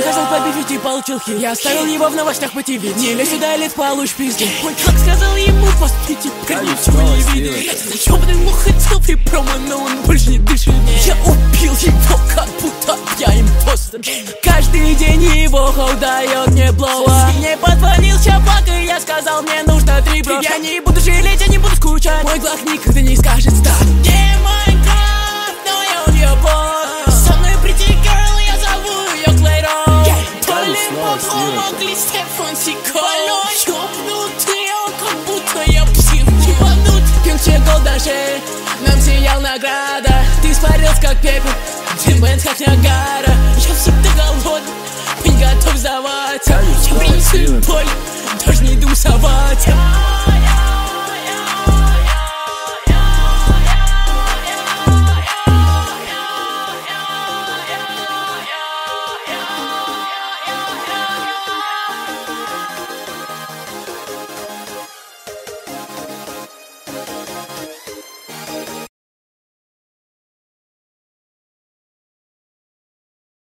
сказал побифить и получил хит. Я оставил его в новостях по ТВ. Не лезь сюда, лет получишь пизди. Ой, как сказал ему поступить, как ничего не видит. Ёбаный мух хотел при промо, но он больше не дышит. Я убил его, как будто я импостер. Каждый день его хоу дает мне блоуа. Мне позвонил чувак, и я сказал, мне нужно 3 бро. Я не буду жалеть, я не буду скучать. Мой глав никогда не скажет стоп. Не Майнкрафт, но я он ее босс. Со мной pretty girl, я зову ее Клейрон. По-любому могли Стефан Сиколо. Ёбнутый, он как будто я псих. Ебанут, пьянче голдаже. Нам сиял награда. Ты испарился как пепел, Димбэнс как Ниагара. Я всегда голоден, не готов сдаваться. Я принесу боль, даже не иду соваться.